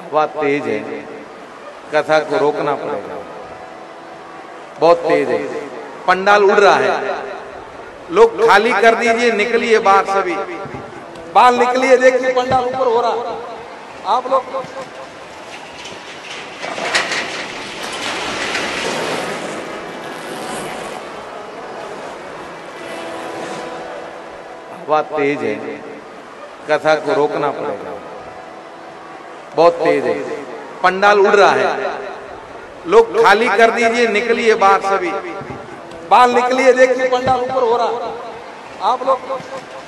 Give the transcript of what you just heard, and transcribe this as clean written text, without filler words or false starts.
हवा तेज है, कथा को रोकना पड़ेगा। बहुत तेज है, पंडाल उड़ रहा है। लोग खाली कर दीजिए, निकलिए बाहर, सभी बाहर निकलिए। देखिए पंडाल ऊपर हो रहा, आप लोग हवा तेज है, कथा को रोकना पड़ेगा। बहुत तेज है, पंडाल उड़ रहा है। लोग खाली कर दीजिए, निकलिए बाहर, सभी बाहर निकलिए। देखिए पंडाल ऊपर हो रहा, आप लोग